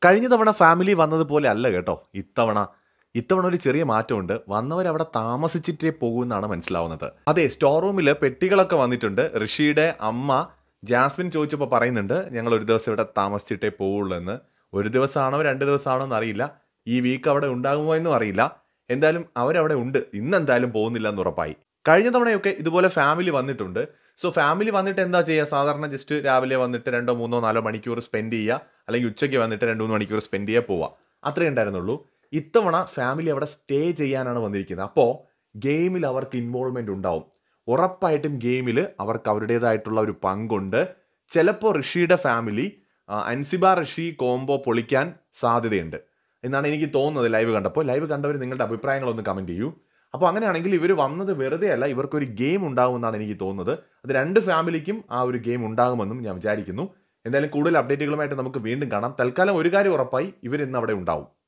കഴിഞ്ഞ തവണ ഫാമിലി വന്നതുപോലെ അല്ല കേട്ടോ ഇത്തവണ ഒരു ചെറിയ മാറ്റമുണ്ട്. വന്നവരവിടെ താമസിച്ചിട്ടേ പോകുമെന്നാണ് മനസ്സിലാവുന്നത്. അതെ, സ്റ്റോർ റൂമിൽ പെട്ടികളൊക്കെ വന്നിട്ടുണ്ട്. ഋഷിയുടെ അമ്മ ജാസ്മിൻ ചോദിച്ചപ്പോൾ പറയുന്നുണ്ട്, ഞങ്ങൾ ഒരു ദിവസം ഇവിടെ താമസിച്ചിട്ടേ പോവുള്ളൂ എന്ന്. ഒരു ദിവസമാണോ 2 ദിവസമാണോ എന്നറിയില്ല. ഈ വീക്ക് അവിടെ ഉണ്ടാകുമോ എന്നും അറിയില്ല. എന്തായാലും അവരവിടെ ഉണ്ട്. ഇന്നെന്തായാലും പോകുന്നില്ല എന്ന് ഉറപ്പായി. കഴിഞ്ഞ തവണയൊക്കെ ഇതുപോലെ ഫാമിലി വന്നിട്ടുണ്ട്. സോ ഫാമിലി വന്നിട്ട് എന്താ ചെയ്യുക? സാധാരണ ജസ്റ്റ് രാവിലെ വന്നിട്ട് 2, 3, 4 മണിക്കൂർ സ്പെൻഡ് ചെയ്യുക, അല്ലെങ്കിൽ ഉച്ചയ്ക്ക് വന്നിട്ട് 2, 3 മണിക്കൂർ സ്പെൻഡ് ചെയ്യുക, പോവുക. അത്രേ ഉണ്ടായിരുന്നുള്ളൂ. ഇത്തവണ ഫാമിലി അവിടെ സ്റ്റേ ചെയ്യാനാണ് വന്നിരിക്കുന്നത്. അപ്പോൾ ഗെയിമിൽ അവർക്ക് ഇൻവോൾവ്മെൻ്റ് ഉണ്ടാവും. ഉറപ്പായിട്ടും ഗെയിമിൽ അവർക്ക് അവരുടേതായിട്ടുള്ള ഒരു പങ്കുണ്ട്. ചിലപ്പോൾ ഋഷിയുടെ ഫാമിലി അൻസിബ ഋഷി കോംബോ പൊളിക്കാൻ സാധ്യതയുണ്ട് എന്നാണ് എനിക്ക് തോന്നുന്നത് ലൈവ് കണ്ടപ്പോൾ. ലൈവ് കണ്ടവർ നിങ്ങളുടെ അഭിപ്രായങ്ങളൊന്ന് കമൻറ്റ് ചെയ്യൂ. അപ്പോൾ അങ്ങനെയാണെങ്കിൽ ഇവർ വന്നത് വെറുതെ അല്ല, ഇവർക്കൊരു ഗെയിം ഉണ്ടാകുമെന്നാണ് എനിക്ക് തോന്നുന്നത്. അത് 2 ഫാമിലിക്കും ആ ഒരു ഗെയിം ഉണ്ടാകുമെന്നും ഞാൻ വിചാരിക്കുന്നു. എന്തായാലും കൂടുതൽ അപ്ഡേറ്റുകളുമായിട്ട് നമുക്ക് വീണ്ടും കാണാം. തൽക്കാലം ഒരു കാര്യം ഉറപ്പായി, ഇവരിന്ന് അവിടെ ഉണ്ടാവും.